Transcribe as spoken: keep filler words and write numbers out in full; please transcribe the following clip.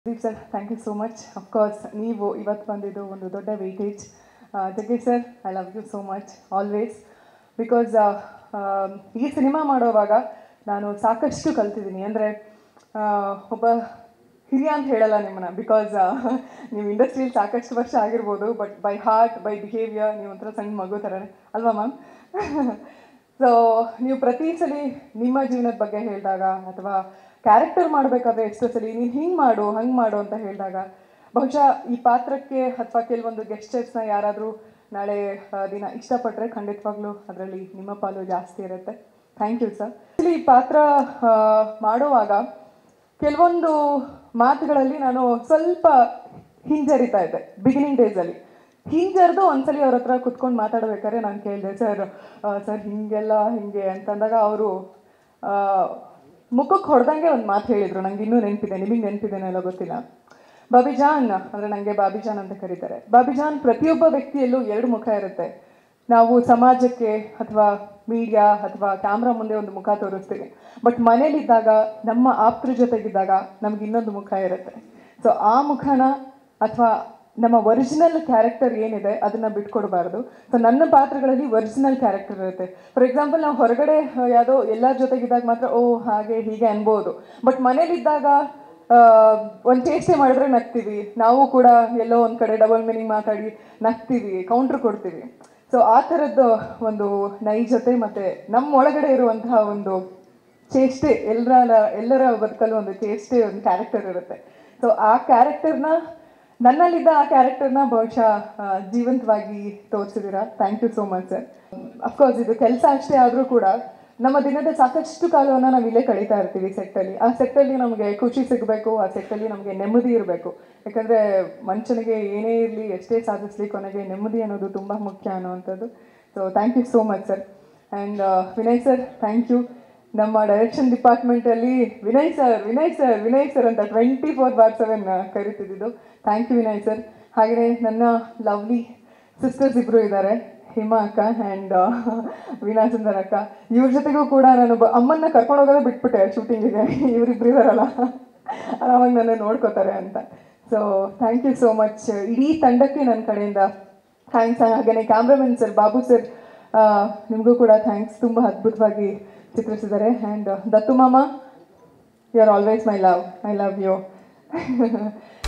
Deep sir, thank you so much. Of course, ನೀವು ಇವತ್ತು ಬಂದಿದ್ದು ಒಂದು ದೊಡ್ಡ weightage. Jaggesh sir, I love you so much always. Because ಈ ಸಿನಿಮಾ ಮಾಡೋವಾಗ ನಾನು ಸಾಕಷ್ಟು ಕಲ್ತಿದ್ದೀನಿ. ಅಂದರೆ ಒಬ್ಬ ಹಿರಿಯ ಅಂತ ಹೇಳಲ್ಲ ನಿಮ್ಮನ್ನ, ಬಿಕಾಸ್ ನೀವು ಇಂಡಸ್ಟ್ರಿಯಲ್ಲಿ ಸಾಕಷ್ಟು ವರ್ಷ ಆಗಿರ್ಬೋದು, but by heart, by behaviour ನೀವು ಒಂಥರ ಸಣ್ಣ ಮಗು ಥರನೇ ಅಲ್ವಾ ಮ್ಯಾಮ್? ಸೊ ನೀವು ಪ್ರತಿ ಸಲ ನಿಮ್ಮ ಜೀವನದ ಬಗ್ಗೆ ಹೇಳಿದಾಗ ಅಥವಾ ಕ್ಯಾರೆಕ್ಟರ್ ಮಾಡಬೇಕಾದ್ರೆ ಎಷ್ಟೋ ಸಲ ನೀನು ಹಿಂಗೆ ಮಾಡು ಹಂಗೆ ಮಾಡು ಅಂತ ಹೇಳಿದಾಗ ಬಹುಶಃ ಈ ಪಾತ್ರಕ್ಕೆ ಅಥವಾ ಕೆಲವೊಂದು ಗೆಸ್ಟರ್ಸ್ನ ಯಾರಾದರೂ ನಾಳೆ ದಿನ ಇಷ್ಟಪಟ್ಟರೆ ಖಂಡಿತವಾಗ್ಲೂ ಅದರಲ್ಲಿ ನಿಮ್ಮ ಪಾಲು ಜಾಸ್ತಿ ಇರುತ್ತೆ. Thank you sir. ಈ ಪಾತ್ರ ಮಾಡುವಾಗ ಕೆಲವೊಂದು ಮಾತುಗಳಲ್ಲಿ ನಾನು ಸ್ವಲ್ಪ ಹಿಂಜರಿತಾ ಇದ್ದೆ ಬಿಗಿನಿಂಗ್ ಡೇಸಲ್ಲಿ. ಹಿಂಜರಿದು ಒಂದ್ಸಲಿ ಅವ್ರ ಹತ್ರ ಕುತ್ಕೊಂಡು ಮಾತಾಡ್ಬೇಕಾದ್ರೆ ನಾನು ಕೇಳಿದೆ, ಸರ್ ಸರ್ ಹೀಗೆಲ್ಲ ಹಿಂಗೆ ಅಂತಂದಾಗ ಅವರು ಮುಖಕ್ಕೆ ಹೊಡೆದಂಗೆ ಒಂದು ಮಾತು ಹೇಳಿದರು. ನಂಗೆ ಇನ್ನೂ ನೆನಪಿದೆ, ನಿಮಗೆ ನೆನಪಿದೇನೋ ಎಲ್ಲ ಗೊತ್ತಿಲ್ಲ. ಬಾಬಿಜಾನ್ ಅಂದರೆ ನನಗೆ ಬಾಬಿಜಾನ್ ಅಂತ ಕರೀತಾರೆ. ಬಾಬಿಜಾನ್, ಪ್ರತಿಯೊಬ್ಬ ವ್ಯಕ್ತಿಯಲ್ಲೂ ಎರಡು ಮುಖ ಇರುತ್ತೆ. ನಾವು ಸಮಾಜಕ್ಕೆ ಅಥವಾ ಮೀಡಿಯಾ ಅಥವಾ ಕ್ಯಾಮ್ರಾ ಮುಂದೆ ಒಂದು ಮುಖ ತೋರಿಸ್ತೀವಿ, ಬಟ್ ಮನೇಲಿದ್ದಾಗ ನಮ್ಮ ಆಪ್ತರ ಜೊತೆಗಿದ್ದಾಗ ನಮ್ಗೆ ಇನ್ನೊಂದು ಮುಖ ಇರುತ್ತೆ. ಸೊ ಆ ಮುಖನ ಅಥವಾ ನಮ್ಮ ಒರಿಜಿನಲ್ ಕ್ಯಾರೆಕ್ಟರ್ ಏನಿದೆ ಅದನ್ನು ಬಿಟ್ಕೊಡ್ಬಾರ್ದು. ಸೊ ನನ್ನ ಪಾತ್ರಗಳಲ್ಲಿ ಒರಿಜಿನಲ್ ಕ್ಯಾರೆಕ್ಟರ್ ಇರುತ್ತೆ. ಫಾರ್ ಎಕ್ಸಾಂಪಲ್, ನಾವು ಹೊರಗಡೆ ಯಾವುದೋ ಎಲ್ಲರ ಜೊತೆಗಿದ್ದಾಗ ಮಾತ್ರ ಓ ಹಾಗೆ ಹೀಗೆ ಅನ್ಬೋದು, ಬಟ್ ಮನೇಲಿದ್ದಾಗ ಒಂದು ಚೇಷ್ಟೆ ಮಾಡಿದ್ರೆ ನಗ್ತೀವಿ. ನಾವು ಕೂಡ ಎಲ್ಲೋ ಒಂದು ಕಡೆ ಡಬಲ್ ಮೀನಿಂಗ್ ಮಾತಾಡಿ ನಗ್ತೀವಿ, ಕೌಂಟ್ರ್ ಕೊಡ್ತೀವಿ. ಸೊ ಆ ಥರದ್ದು ಒಂದು ನೈಜತೆ ಮತ್ತು ನಮ್ಮ ಒಳಗಡೆ ಇರುವಂತಹ ಒಂದು ಚೇಷ್ಟೆ, ಎಲ್ಲರ ಎಲ್ಲರ ಬದುಕಲ್ಲೂ ಒಂದು ಚೇಷ್ಟೆ, ಒಂದು ಕ್ಯಾರೆಕ್ಟರ್ ಇರುತ್ತೆ. ಸೊ ಆ ಕ್ಯಾರೆಕ್ಟರ್ನ, ನನ್ನಲ್ಲಿದ್ದ ಆ ಕ್ಯಾರೆಕ್ಟರ್ನ ಬಹುಶಃ ಜೀವಂತವಾಗಿ ತೋರಿಸಿದ್ದೀರಾ. Thank you so much sir. Of course ಇದು ಕೆಲಸ ಅಷ್ಟೇ ಆದರೂ ಕೂಡ ನಮ್ಮ ದಿನದ ಸಾಕಷ್ಟು ಕಾಲವನ್ನು ನಾವು ಇಲ್ಲೇ ಕಳೀತಾ ಇರ್ತೀವಿ ಸೆಟ್ಟಲ್ಲಿ. ಆ ಸೆಟ್ಟಲ್ಲಿ ನಮಗೆ ಖುಷಿ ಸಿಗಬೇಕು, ಆ ಸೆಟ್ಟಲ್ಲಿ ನಮಗೆ ನೆಮ್ಮದಿ ಇರಬೇಕು. ಯಾಕಂದರೆ ಮನುಷ್ಯನಿಗೆ ಏನೇ ಇರಲಿ, ಎಷ್ಟೇ ಸಾಧಿಸಲಿ, ಕೊನೆಗೆ ನೆಮ್ಮದಿ ಅನ್ನೋದು ತುಂಬ ಮುಖ್ಯ ಅನ್ನೋವಂಥದ್ದು. So thank you so much sir. And Vinay sir, thank you. ನಮ್ಮ ಡೈರೆಕ್ಷನ್ ಡಿಪಾರ್ಟ್ಮೆಂಟಲ್ಲಿ Vinay sir Vinay sir Vinay sir ಅಂತ ಟ್ವೆಂಟಿ ಫೋರ್ ಬಾರ್ ಸೆವೆನ್ ಕರಿತಿದ್ದು. Thank you Vinay sir. ಹಾಗೆಯೇ ನನ್ನ ಲವ್ಲಿ ಸಿಸ್ಟರ್ಸ್ ಇಬ್ಬರು ಇದ್ದಾರೆ, ಹಿಮಾ ಅಕ್ಕ ಆ್ಯಂಡ್ ವೀಣಾ ಸುಂದರ್ ಅಕ್ಕ. ಇವ್ರ ಜೊತೆಗೂ ಕೂಡ ನಾನು ಬ ಅಮ್ಮನ್ನ ಕರ್ಕೊಂಡು ಹೋಗೋದೇ ಬಿಟ್ಬಿಟ್ಟೆ ಶೂಟಿಂಗಿಗೆ. ಇವರಿಬ್ರು ಇದಾರಲ್ಲ, ಆರಾಮಾಗಿ ನನ್ನ ನೋಡ್ಕೋತಾರೆ ಅಂತ. So thank you so much. ಇಡೀ ತಂಡಕ್ಕೆ ನನ್ನ ಕಡೆಯಿಂದ ಥ್ಯಾಂಕ್ಸ್. ಹಾಗೆಯೇ ಕ್ಯಾಮ್ರಾಮನ್ ಸರ್ ಬಾಬು ಸರ್, ನಿಮಗೂ ಕೂಡ ಥ್ಯಾಂಕ್ಸ್. ತುಂಬ ಅದ್ಭುತವಾಗಿ ಚಿತ್ರಿಸಿದ್ದಾರೆ. ಆ್ಯಂಡ್ ದತ್ತು ಮಾಮ, you are always my love. I love you.